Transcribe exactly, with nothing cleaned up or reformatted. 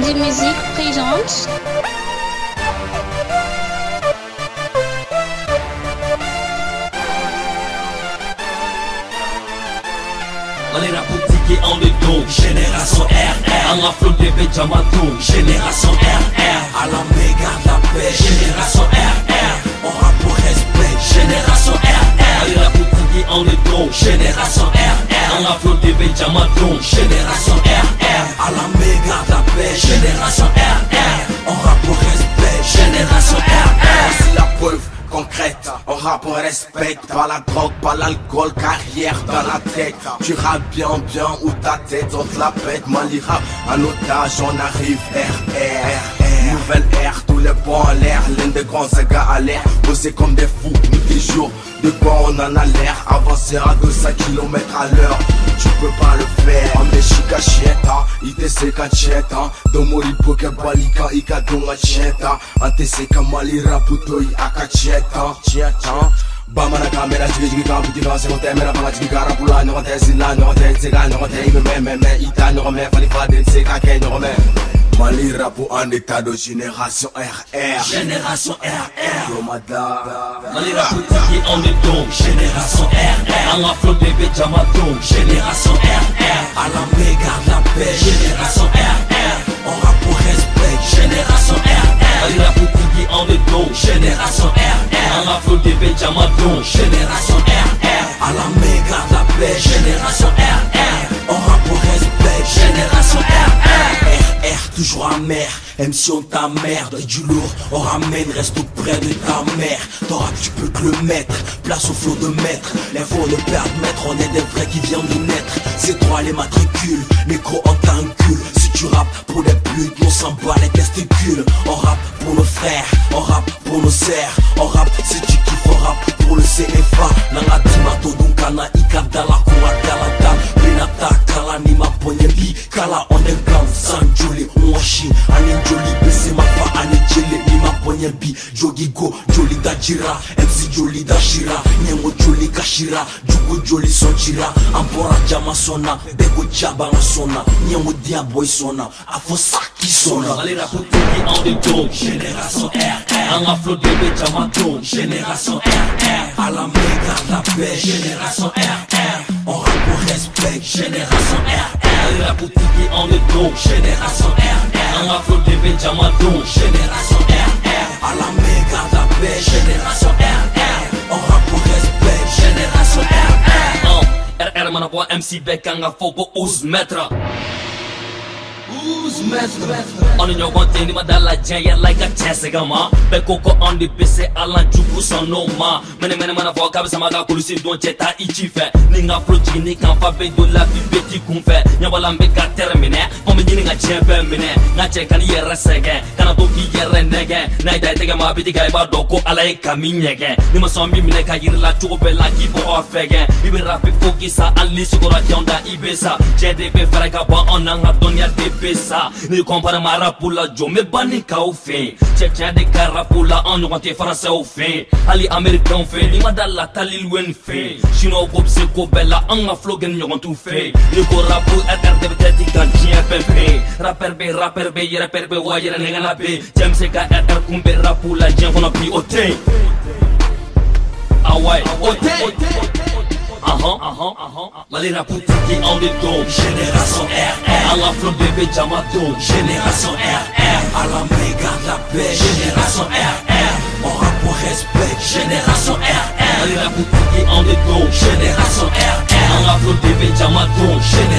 Paradis Musique présente. On est la boutique en béton, génération R R. En afro de Benjamaton, génération R R. À la méga de la paix, génération R R. On rappe pour respect, génération R R. On est la boutique en béton, génération R R. En afro de Benjamaton, génération R R. À la méga de la paix, génération R R. On rappe pour respect, génération R R. C'est la preuve concrète, on rappe, on respecte. Pas la drogue, pas l'alcool, carrière dans la tête. Tu rappes bien, bien, ou ta tête, on te la pète. Mali rap, en otage, on arrive, R R R. Nouvelle ère, tous les bons en l'air. L'un des grands sagas à l'air. Bosser comme des fous, nous des jours. De quoi on en a l'air. Avancer à deux cents kilomètres à l'heure. Tu peux pas le faire. On est chica chieta, ite se cacheta. Domori poke balika, ika donga cheta. Ante se kamali raputoi akacheta. Cheta. Bama na kamera jigi jigi kampu jika se kote mera banga jigi gara pula nyoka te sila nyoka te tsega nyoka te ime me me me ita nyoka me fali fade tsega ke nyoka me. Mali rapu en état de génération R R. Génération R R. Yomada. Mali rapu tiki en béton, génération R R. En afro de Benjamaton, génération R R. À la méga de la paix, génération R R. On rappe pour respect, génération R R. Mali rapu tiki en béton, génération R R. En afro de Benjamaton, génération R R. À la méga de la paix, génération R R. On rappe pour respect, génération R R. R, toujours amer, même si on t'emmerde. Du lourd, on ramène, reste tout près de ta mère. Ton rap, tu peux que le mettre, place au flot de maître. L'info ne perd de maître, on est des vrais qui viennent de naître. C'est toi les matricules, micro on t'encule. Si tu rappes pour les putes, on s'en bat les testicules. On rappe pour nos frères, on rappe pour nos serres. On rappe, si tu kiffes, on rappe pour le C F A. Nanga timato dunkana, ikadala kuadala. Pinata kala ni ma ponyebi, kala on est gang, sans joli. Mwashi, ane joli, bese mafa, ane jele, ni ma ponyebi. Jogi go, joli da jira, M C joli da shira. Nyengo joli kashira, jugo joli sonchira. Ambora jama sona, bego jaba nga sona. Nyengo dia boy sona, afo saki sona. Allez la boutique en béton, génération R R. En afro de Benjamaton, génération R R. À la méga de la paix, génération R R. On rappe pour respect, génération R R. Allez la boutique en béton, génération R R. En afro de Benjamaton, génération R R. À la méga de la paix, génération R R. On rappe pour respect, génération R R. R R manabo M C Bekanga Fobo Ouz Metra. On est yogon teni madala jaya like a chesegama. Bekoko on the P C alan juku sonoma. Mene mene mana foka bisa maga kulusi don cheta ichife. Ninga floji ni kan fa be do la fi beti kunfe. Nyabala mbeka termine. Omi jini nga chepe mine. Nga cheka ni yere sege. Kana toki yere nege. Na ida tege ma biti ga iba doko ala e kaminyege. Nima sombi mine ka yiri la chuko be la kifo ofege. Ibi rapi foki sa ali sukora tionda ibesa. Jede be faraka ba onanga donya de besa. Ni compare ma rapula jo me bani ka au fe. Check check de carapula en nous te français au fe. Ali américain fe ni madala talil wen fe. Chino ko pse ko bella en aflogen yo tout fe. Ni ko rapu R de tete kan tien pepe. Rapper be rapper be yere rapper be wa yere ngana be. James ka R kumbe rapula jen kono pi ote. Ah ouais, ote. Ah ah ah ah. Mali rapu tiki en béton, génération R R. À la flot de Benjamaton, génération R R. À la méga de la paix, génération R R. On rappe pour respect, génération R R. Mali rapu tiki en béton, génération R R. À la flot de Benjamaton, génération